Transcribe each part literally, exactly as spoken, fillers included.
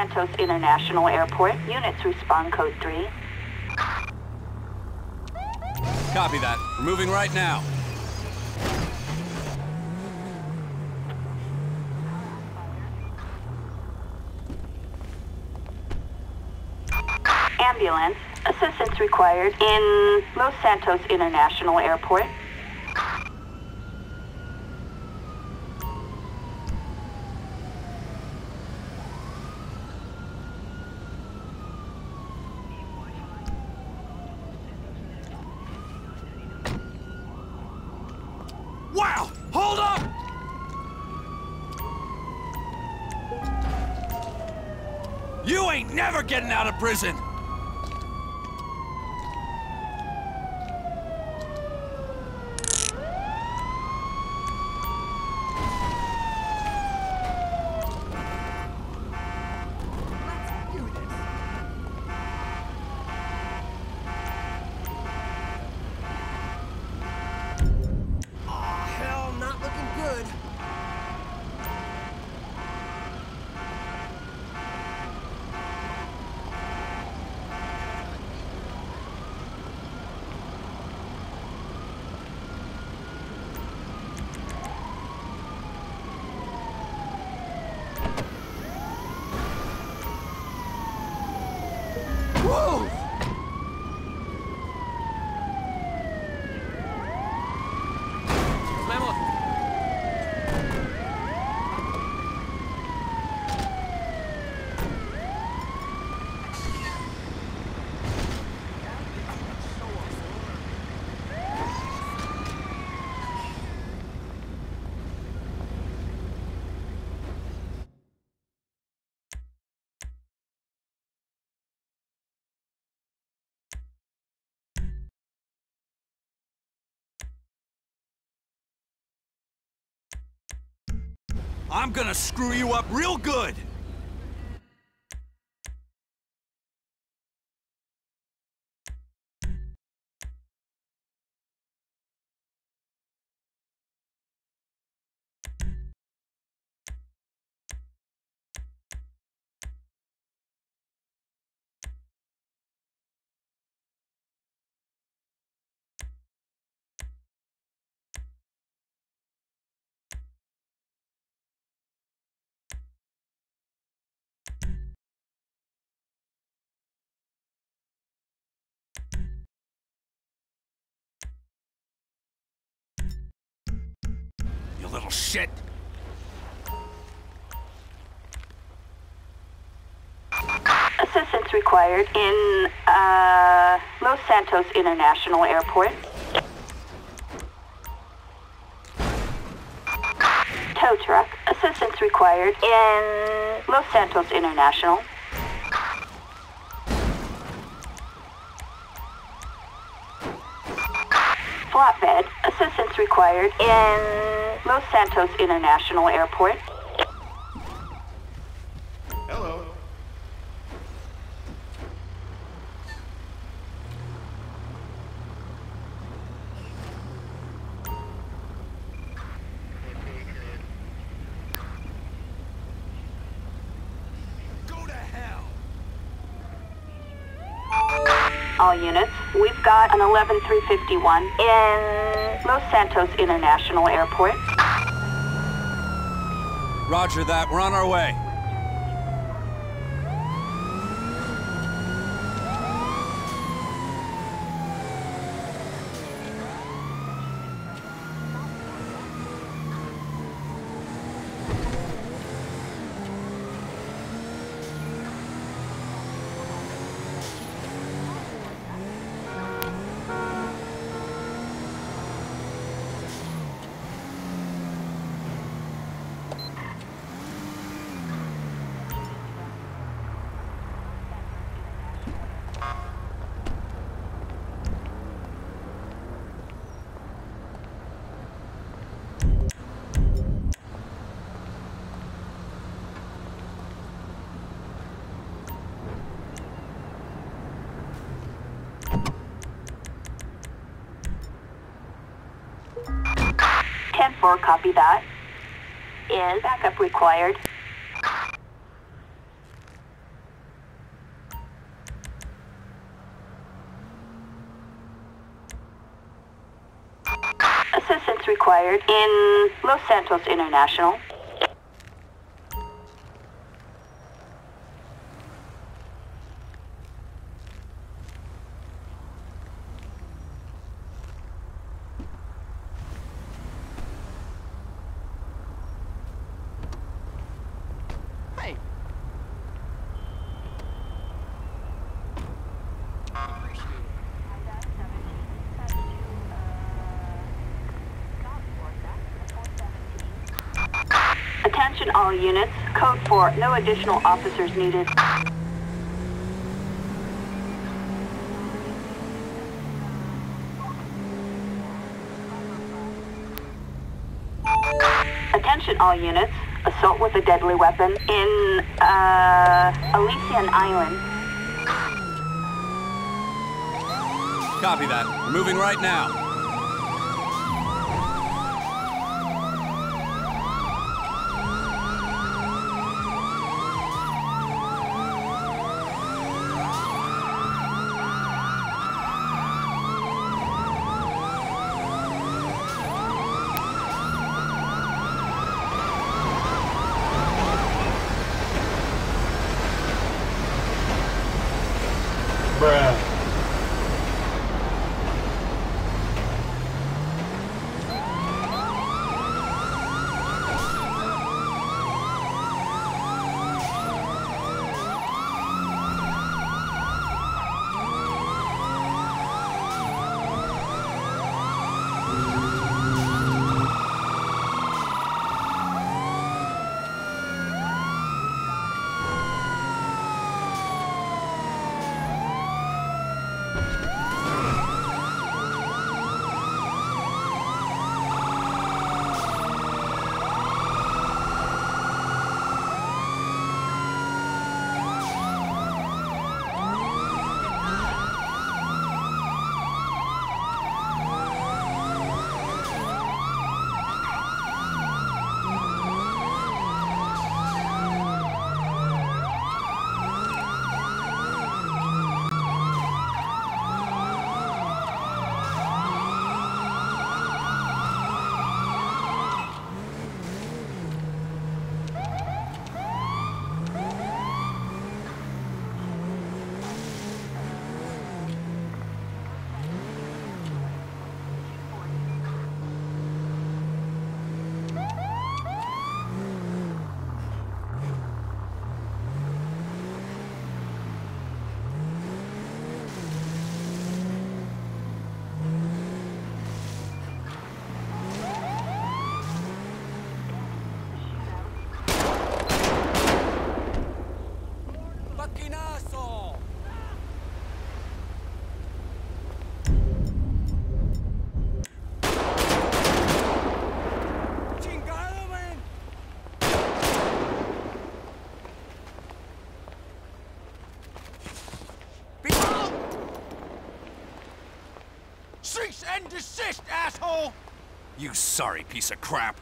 Santos International Airport. Units respond code three. Copy that. We're moving right now. Ambulance. Assistance required in Los Santos International Airport. Wow! Hold up! You ain't never getting out of prison! Whoa! I'm gonna screw you up real good! You little shit! Assistance required in uh, Los Santos International Airport. Tow truck. Assistance required in Los Santos International. Flatbed. Assistance required in Los Santos International Airport. Hello. Go to hell! All units, we've got an eleven three fifty-one in Los Santos International Airport. Roger that. We're on our way. ten four, copy that. Is backup required? required in Los Santos International. Hey. Attention all units. Code four. No additional officers needed. Attention all units. Assault with a deadly weapon in, uh, Elysian Island. Copy that. We're moving right now. Bruh. Cease and desist, asshole! You sorry piece of crap.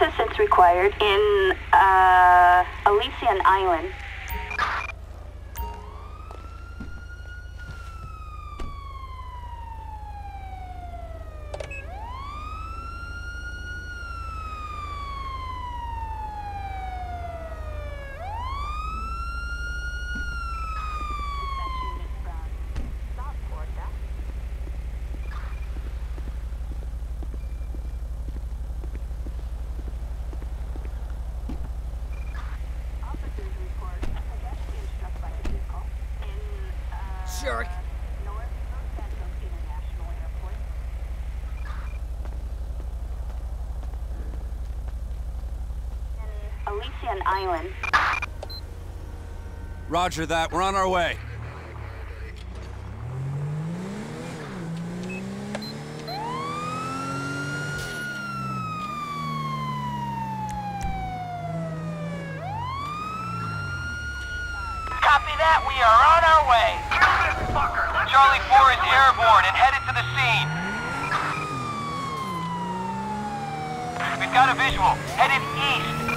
Assistance required in, uh, Elysian Island. Jerk. Elysian Island. Roger that. We're on our way. Copy that. We are on our way. Charlie four is airborne and headed to the scene. We've got a visual. Headed east.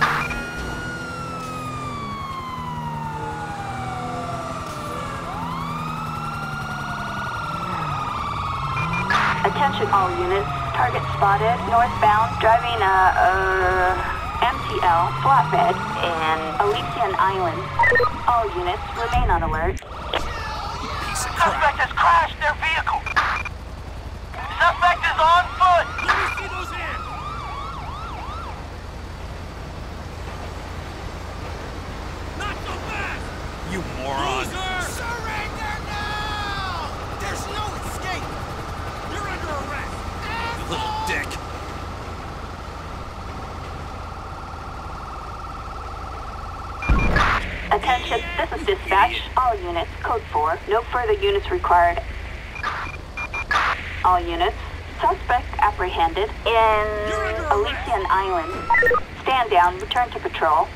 Attention all units. Target spotted. Northbound. Driving a, uh, M T L flatbed in Elysian Island. All units remain on alert. Piece of Suspect crap. has crashed their vehicle. Suspect is on foot. Let me see those hands. Not so fast. You moron. Surrender now! There's no escape! You're under arrest. You little dick. Attention, this is dispatch. All units, code four. No further units required. All units, suspect apprehended in Elysian Island. Stand down, return to patrol.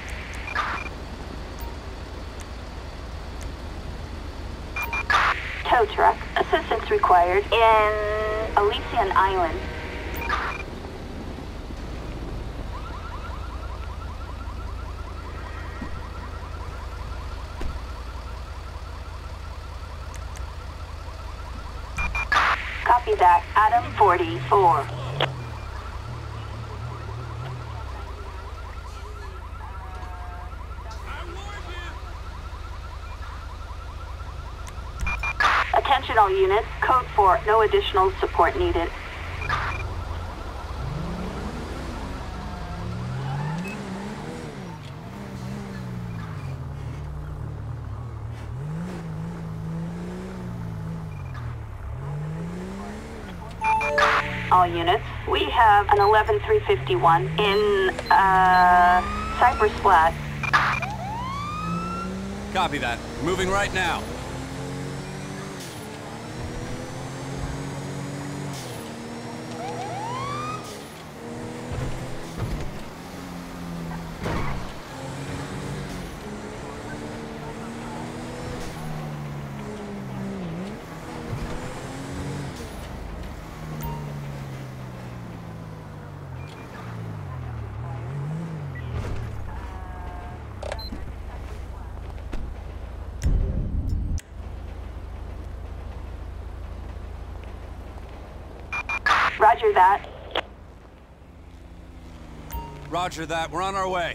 Tow truck, assistance required in Elysian Island. Copy that. Adam forty-four. Attention all units. Code four. No additional support needed. All units, we have an eleven three fifty-one in, uh, Cypress Flat. Copy that. Moving right now. Roger that. Roger that. We're on our way.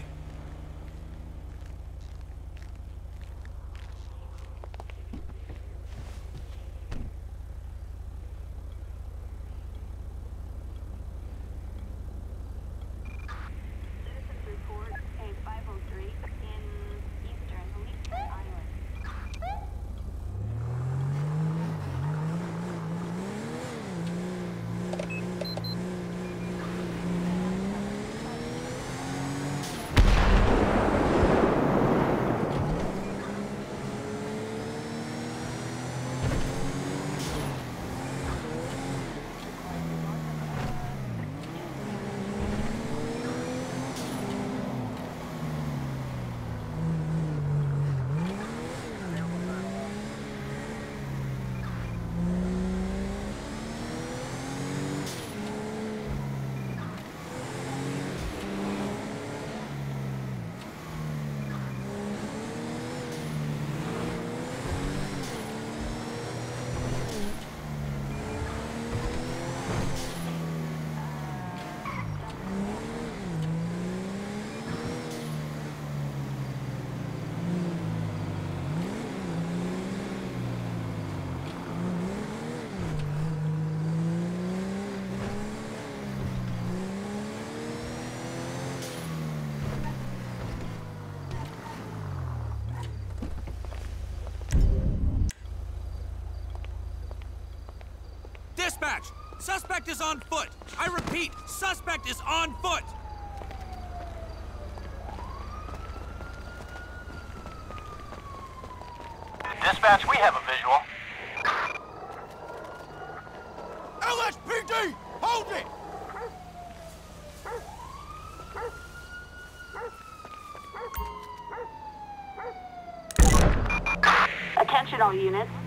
Citizens report A five oh three in eastern Elysian Island. Dispatch! Suspect is on foot! I repeat, suspect is on foot! Dispatch, we have a visual. L S P D! Hold it! Attention all units.